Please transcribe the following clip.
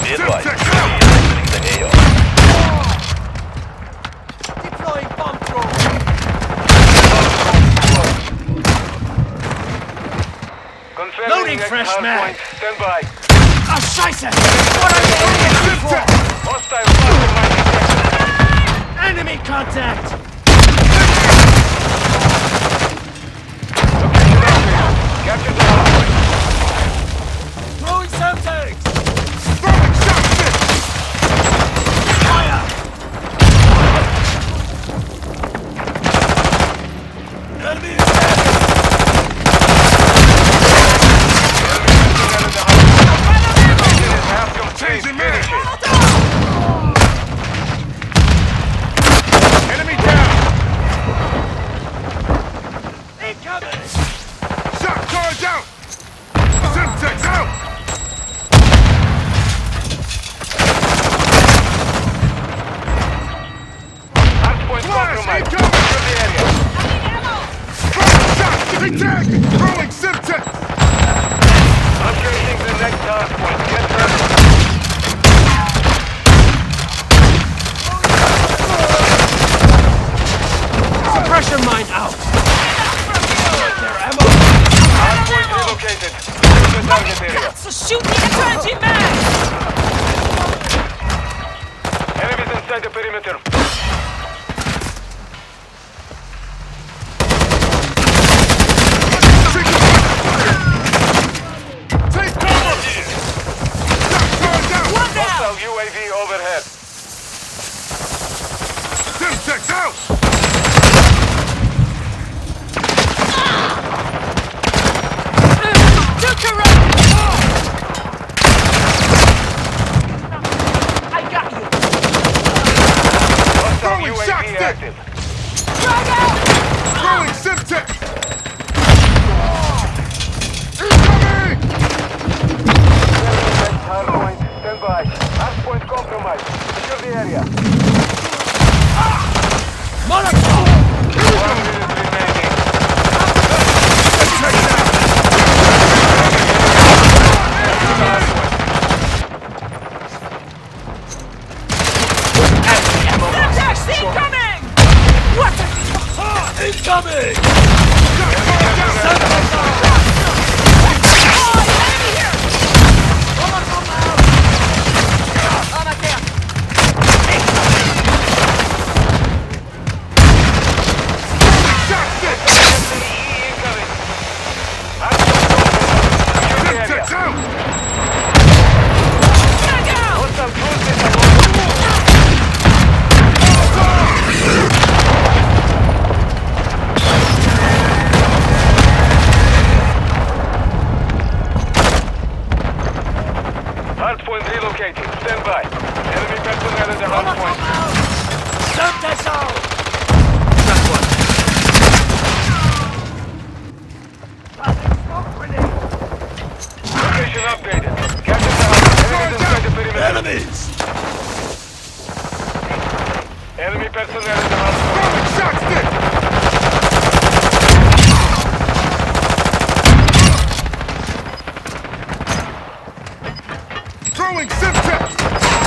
Be advised, UAV is exiting the AO. Deploying bomb drone. Loading fresh mag. Stand by. Oh, scheiße! What are they aiming for? Hostile cluster mine detected. Enemy contact! Capture the hardpoint. Throwing Semtex! Throwing shotgun. Fire! Enemy is dead! Half complete. Finish it. Enemy down. Incoming! Shot charge out. Semtex out. Hardpoint compromised. Secure the area. Throwing shot. Take tag. Throwing Semtex. Locating the next hardpoint. Get ready. Suppression mine out! Their ammo! Hardpoint relocated. Clear the target area. So shoot the energy mag! Enemies inside the perimeter. Take cover. Shot charge out. One down! Hostile UAV overhead. Semtex out. I got you! Hostile Throwing UAV shotgun. active. Drag out! Throwing Semtex. Incoming. Next hardpoint. Stand by. Hardpoint compromised. Secure the area. Molotov! 1 minute remaining. Semtex incoming! What the? Incoming! Oh, enemy here! On attack! Shotgun. Incoming. Hardpoint compromised. Secure the area. Semtex out. Drag out! Hostile cruise missile. Hardpoint relocated. Stand by. Enemy personnel in the hardpoint. Semtex out! That's one. Location updated. Capture the hardpoint. Enemies inside the perimeter. Enemies! Enemy personnel in the hardpoint. Throwing shot stick. Throwing Semtex.